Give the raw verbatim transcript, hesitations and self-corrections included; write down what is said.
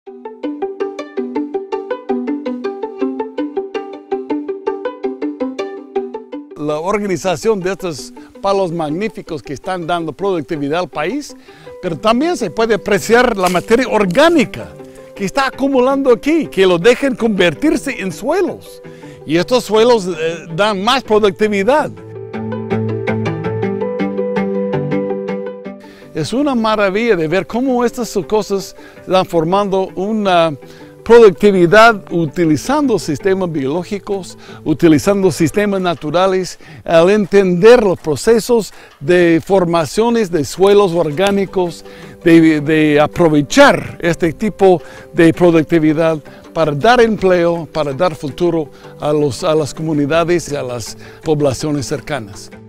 La organización de estos palos magníficos que están dando productividad al país, pero también se puede apreciar la materia orgánica que está acumulando aquí, que lo dejen convertirse en suelos. Y estos suelos eh, dan más productividad. Es una maravilla de ver cómo estas cosas están formando una productividad utilizando sistemas biológicos, utilizando sistemas naturales, al entender los procesos de formaciones de suelos orgánicos, de, de aprovechar este tipo de productividad para dar empleo, para dar futuro a, los, a las comunidades y a las poblaciones cercanas.